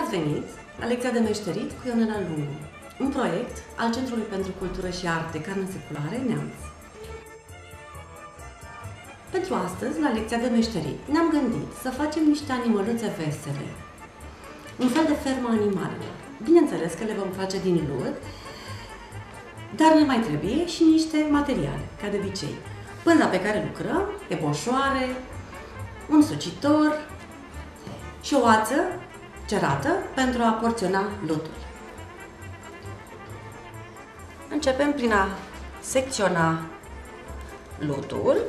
ați venit la lecția de meșterit cu Ionela Lungu, un proiect al Centrului pentru Cultură și Arte Carne Seculare Neamț. Pentru astăzi, la lecția de meșterit, ne-am gândit să facem niște animăluțe vesele, un fel de fermă animalelor. Bineînțeles că le vom face din lut, dar ne mai trebuie și niște materiale, ca de obicei. Pânza pe care lucrăm, eboșoare, un sucitor și o ață cerată pentru a porționa lutul. Începem prin a secționa lutul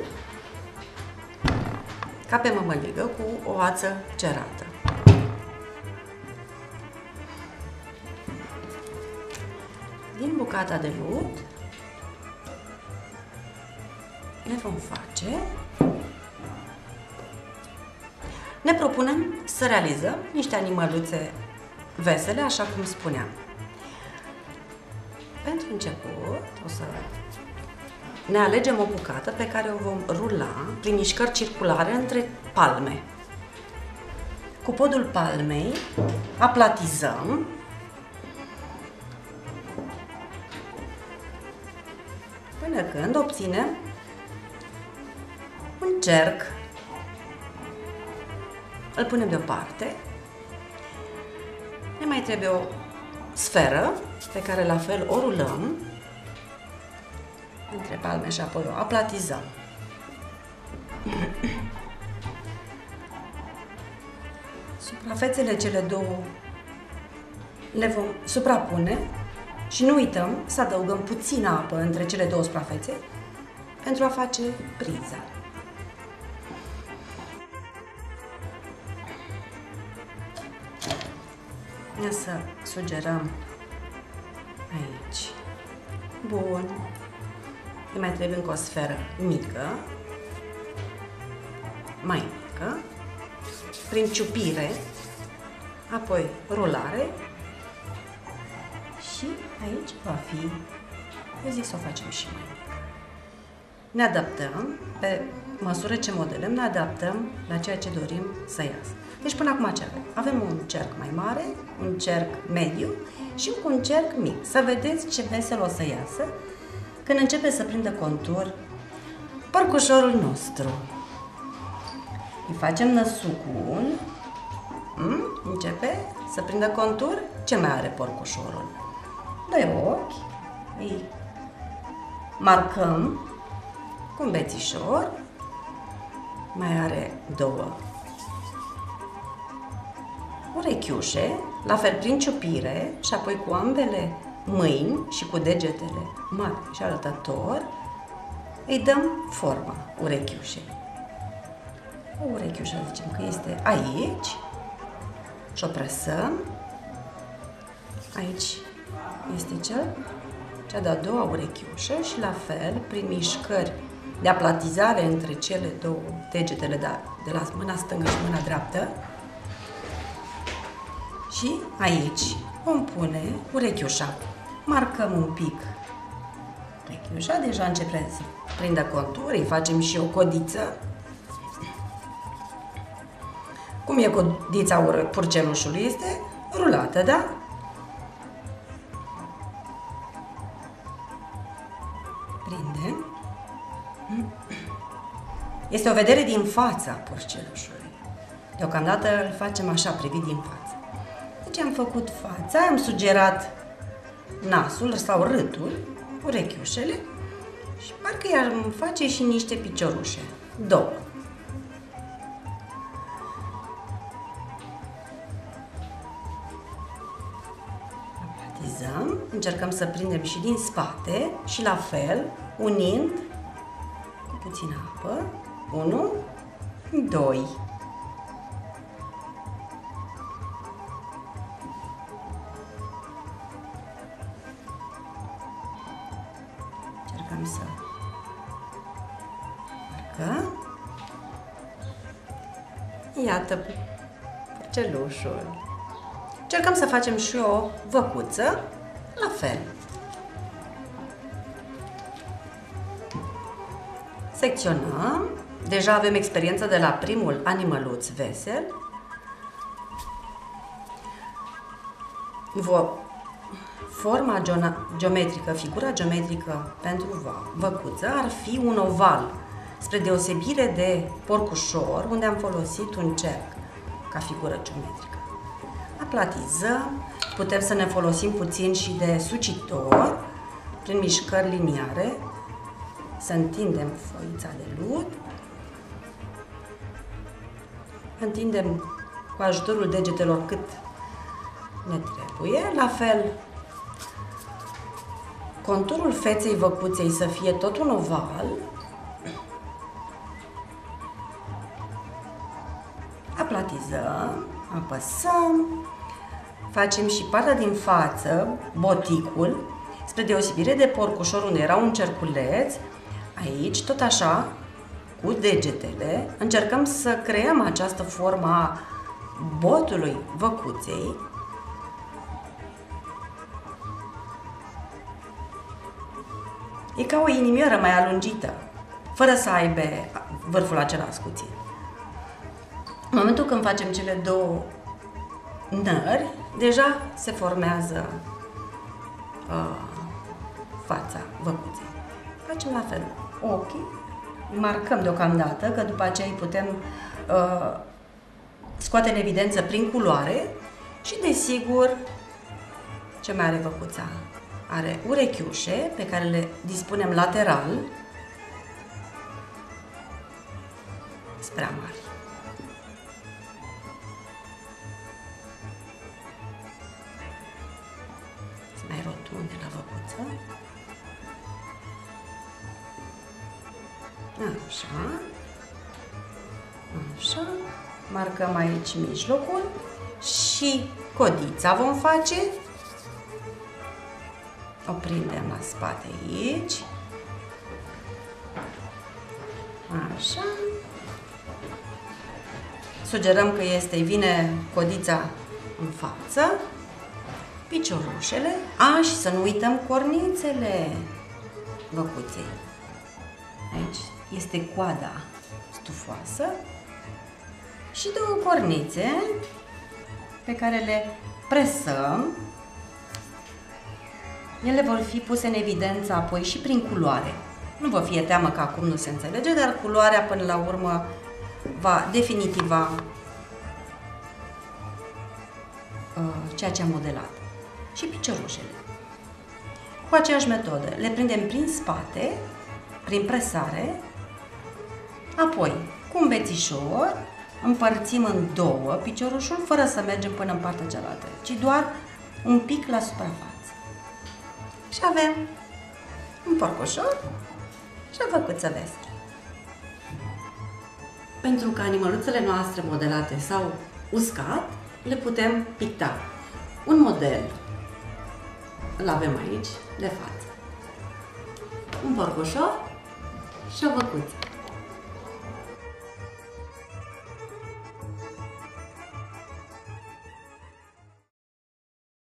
ca pe mămăligă cu o ață cerată. Din bucata de lut ne vom face. Ne propunem să realizăm niște animăluțe vesele, așa cum spuneam. Pentru început, o să ne alegem o bucată pe care o vom rula prin mișcări circulare între palme. Cu podul palmei aplatizăm până când obținem un cerc. Îl punem deoparte. Ne mai trebuie o sferă pe care la fel o rulăm între palme și apoi o aplatizăm. Suprafețele cele două le vom suprapune și nu uităm să adăugăm puțină apă între cele două suprafețe pentru a face priza. Ia să sugerăm aici. Bun. Îi mai trebuie încă o sferă mică, mai mică, prin ciupire, apoi rulare și aici va fi, eu zic să o facem și mai mică. Ne adaptăm, pe măsură ce modelăm, ne adaptăm la ceea ce dorim să iasă. Deci până acum ce avem? Avem un cerc mai mare, un cerc mediu și un cerc mic. Să vedeți ce vesel o să iasă când începe să prindă contur porcușorul nostru. Îi facem năsucul, începe să prindă contur. Ce mai are porcușorul? Doi ochi, îi marcăm cu un bețișor, mai are două urechiușe, la fel prin ciupire și apoi cu ambele mâini și cu degetele mari și arătător îi dăm forma urechiușei. O urechiușă zicem că este aici și o presăm. Aici este cea de-a doua urechiușă și la fel prin mișcări de aplatizare între cele două degetele de la mâna stângă și mâna dreaptă. Și aici vom pune urechiușa. Marcăm un pic urechiușa, deja începe să prindă contur, îi facem și o codiță. Cum e codița purcelușului? Este rulată, da? Prinde. Este o vedere din fața purcelușului. Deocamdată îl facem așa, privit din față. Deci am făcut fața, am sugerat nasul sau râtul, urechiușele și parcă i-am face și niște piciorușe. Două. Aplatizăm, încercăm să prindem și din spate și la fel, unind cu puțină apă. 1, 2. Încercăm să marcăm. Iată purcelușul. Încercăm să facem și o văcuță, la fel. Secționăm. Deja avem experiență de la primul animăluț vesel. Forma geometrică, figura geometrică pentru văcuță ar fi un oval, spre deosebire de porcușor, unde am folosit un cerc ca figură geometrică. Aplatizăm, putem să ne folosim puțin și de sucitor, prin mișcări liniare, să întindem foița de lut, întindem cu ajutorul degetelor cât ne trebuie, la fel conturul feței văcuței să fie tot un oval, aplatizăm, apăsăm, facem și partea din față, boticul, spre deosebire de porcușor unde era un cerculeț, aici tot așa, cu degetele, încercăm să creăm această formă a botului văcuței. E ca o inimioară mai alungită, fără să aibă vârful acela ascuțit. În momentul când facem cele două nări, deja se formează fața văcuței. Facem la fel ochii, marcăm deocamdată, că după aceea îi putem scoate în evidență prin culoare și, desigur, ce mai are văcuța? Are urechiușe pe care le dispunem lateral spre amari. Sunt mai rotunde la văcuță. Așa. Așa. Marcăm aici mijlocul și codița vom face. O prindem la spate aici. Așa. Sugerăm că vine codița în față. Piciorușele. Și să nu uităm cornițele văcuței. Aici este coada stufoasă și două cornițe pe care le presăm. Ele vor fi puse în evidență apoi și prin culoare. Nu vă fie teamă că acum nu se înțelege, dar culoarea până la urmă va definitiva ceea ce am modelat. Și piciorușele. Cu aceeași metodă, le prindem prin spate, prin presare, apoi cu un bețișor împărțim în două piciorușul fără să mergem până în partea cealaltă, ci doar un pic la suprafață. Și avem un porcușor și o văcuță vestră. Pentru că animăluțele noastre modelate s-au uscat, le putem picta. Un model îl avem aici, de față. Un porcușor și o văcuță.